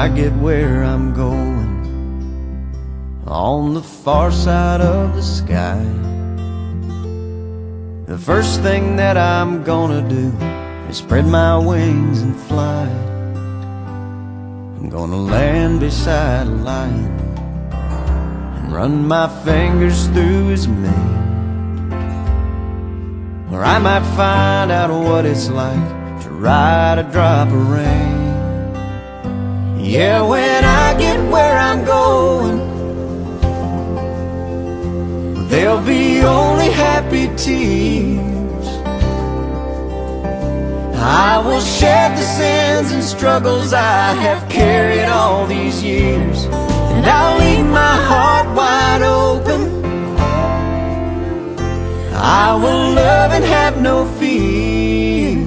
I get where I'm going, on the far side of the sky, the first thing that I'm gonna do is spread my wings and fly. I'm gonna land beside a lion and run my fingers through his mane, or I might find out what it's like to ride a drop of rain. Yeah, when I get where I'm going, there'll be only happy tears. I will shed the sins and struggles I have carried all these years, and I'll leave my heart wide open. I will love and have no fear.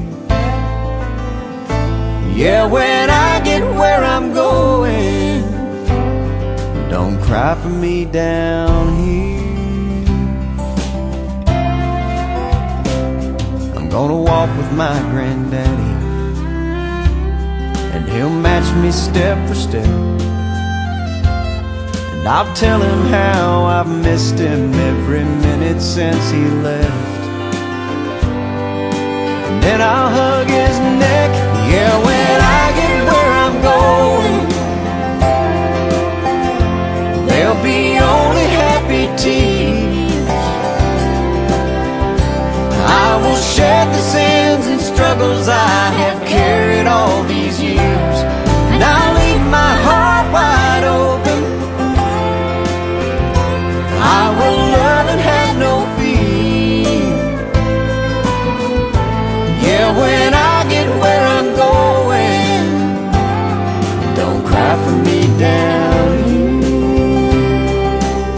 Yeah, when I get where I'm going, don't cry for me down here. I'm gonna walk with my granddaddy, and he'll match me step for step, and I'll tell him how I've missed him every minute since he left. And then I'll hug his neck. Yeah, when I get where I'm going, there'll be only happy tears. I will shed the sins and struggles I have carried all these years, and I'll leave my heart wide open. I will love and have no fear. Yeah, when I get where I'm going, don't cry for me down here.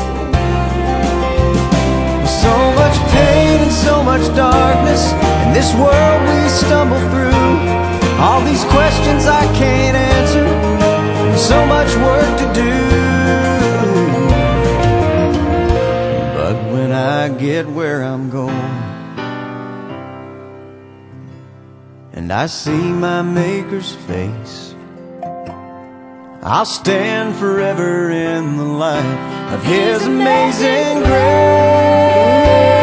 So much pain and so much darkness in this world we stumble through. All these questions I can't answer, and so much work to do. But when I get where I'm going, and I see my Maker's face, I'll stand forever in the light of His amazing grace.